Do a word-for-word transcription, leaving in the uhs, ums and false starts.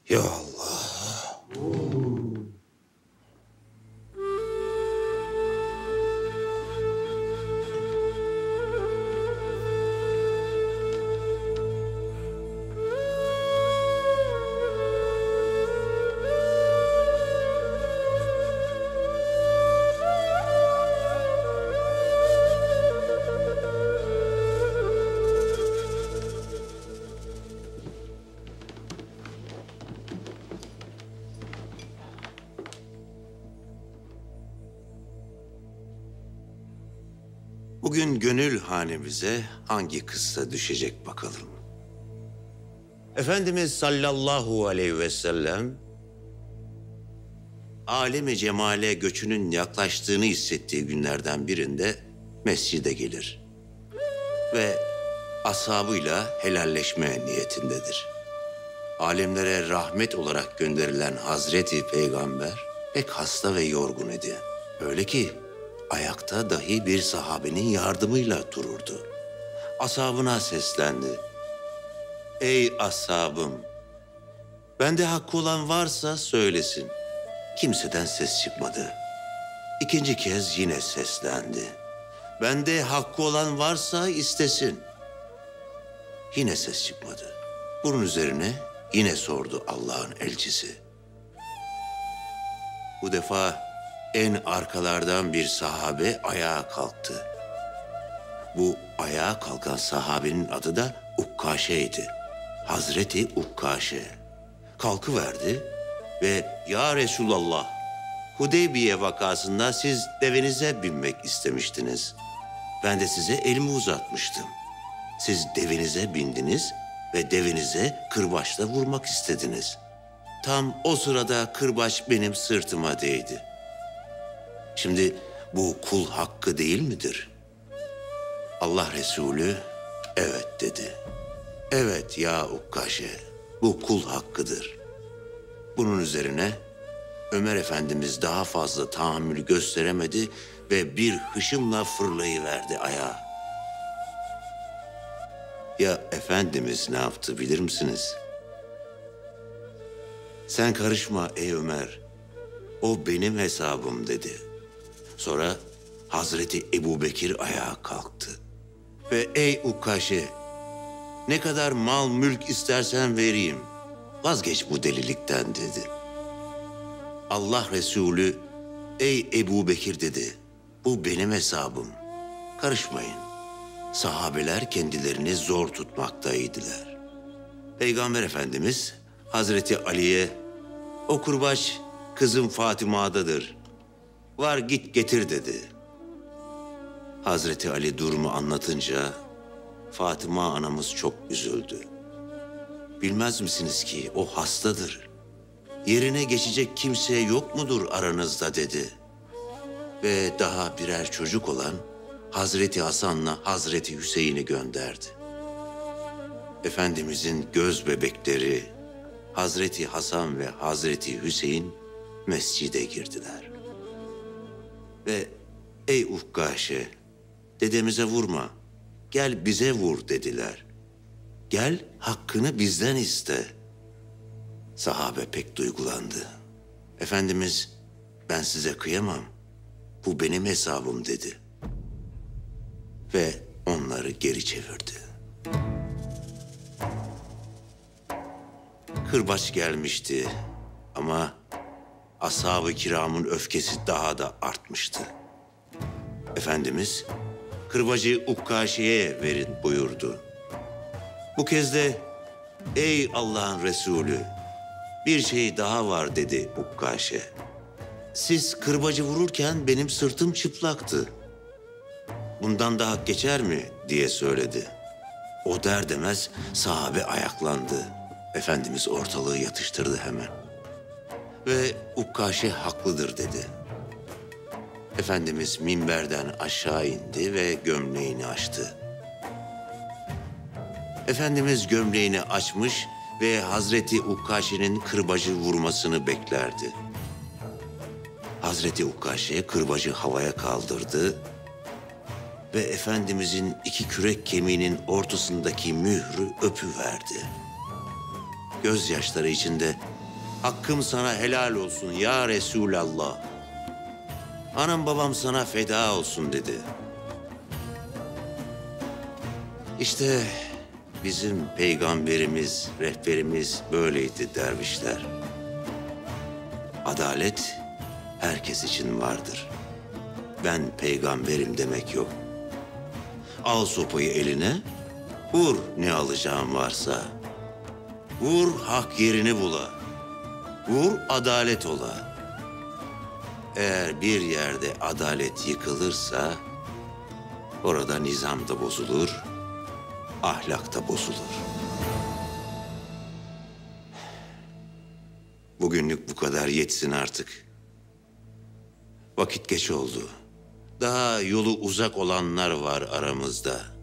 Ya Allah. Bugün gönül hanemize hangi kıssa düşecek bakalım. Efendimiz sallallahu aleyhi ve sellem alem-i cemale göçünün yaklaştığını hissettiği günlerden birinde mescide gelir ve ashabıyla helalleşme niyetindedir. Alemlere rahmet olarak gönderilen Hazreti Peygamber pek hasta ve yorgun idi. Öyle ki ayakta dahi bir sahabenin yardımıyla dururdu. Ashabına seslendi. Ey ashabım! Bende hakkı olan varsa söylesin. Kimseden ses çıkmadı. İkinci kez yine seslendi. Bende hakkı olan varsa istesin. Yine ses çıkmadı. Bunun üzerine yine sordu Allah'ın elçisi. Bu defa en arkalardan bir sahabe ayağa kalktı. Bu ayağa kalkan sahabenin adı da Ukkaşe'ydi. Hazreti Ukkaşe. Kalkıverdi ve ya Resulallah, Hudeybiye vakasında siz devenize binmek istemiştiniz. Ben de size elimi uzatmıştım. Siz devenize bindiniz ve devenize kırbaçla vurmak istediniz. Tam o sırada kırbaç benim sırtıma değdi. Şimdi bu kul hakkı değil midir? Allah Resulü evet dedi. Evet ya Ukkaşe, bu kul hakkıdır. Bunun üzerine Ömer Efendimiz daha fazla tahammül gösteremedi ve bir hışımla fırlayıverdi ayağa. Ya Efendimiz ne yaptı bilir misiniz? Sen karışma ey Ömer, o benim hesabım dedi. Sonra Hazreti Ebubekir ayağa kalktı. Ve ey Ukkaşe, ne kadar mal mülk istersen vereyim. Vazgeç bu delilikten dedi. Allah Resulü, ey Ebubekir dedi. Bu benim hesabım. Karışmayın. Sahabeler kendilerini zor tutmaktaydılar. Peygamber Efendimiz Hazreti Ali'ye, o kurbaç kızım Fatıma'dadır. Var git getir dedi. Hazreti Ali durumu anlatınca Fatıma anamız çok üzüldü. Bilmez misiniz ki o hastadır. Yerine geçecek kimse yok mudur aranızda dedi. Ve daha birer çocuk olan Hazreti Hasan'la Hazreti Hüseyin'i gönderdi. Efendimizin göz bebekleri Hazreti Hasan ve Hazreti Hüseyin mescide girdiler. Ve ey Ukkaşe, dedemize vurma, gel bize vur dediler. Gel hakkını bizden iste. Sahabe pek duygulandı. Efendimiz, ben size kıyamam, bu benim hesabım dedi. Ve onları geri çevirdi. Kırbaç gelmişti ama ashab-ı kiramın öfkesi daha da artmıştı. Efendimiz, kırbacı Ukkaşe'ye verin buyurdu. Bu kez de, ey Allah'ın Resulü, bir şey daha var dedi Ukkaşe. Siz kırbacı vururken benim sırtım çıplaktı. Bundan da hak geçer mi diye söyledi. O der demez sahabe ayaklandı. Efendimiz ortalığı yatıştırdı hemen. Ve Ukkaşe haklıdır dedi. Efendimiz minberden aşağı indi ve gömleğini açtı. Efendimiz gömleğini açmış ve Hazreti Ukkaşe'nin kırbacı vurmasını beklerdi. Hazreti Ukkaşe kırbacı havaya kaldırdı ve Efendimizin iki kürek kemiğinin ortasındaki mührü öpüverdi. Gözyaşları içinde Hakkım sana helal olsun ya Resulallah. Anam babam sana feda olsun dedi. İşte bizim peygamberimiz, rehberimiz böyleydi dervişler. Adalet herkes için vardır. Ben peygamberim demek yok. Al sopayı eline, vur ne alacağın varsa. Vur hak yerini bula. Vur adalet ola. Eğer bir yerde adalet yıkılırsa orada nizam da bozulur, ahlak da bozulur. Bugünlük bu kadar yetsin artık. Vakit geç oldu. Daha yolu uzak olanlar var aramızda.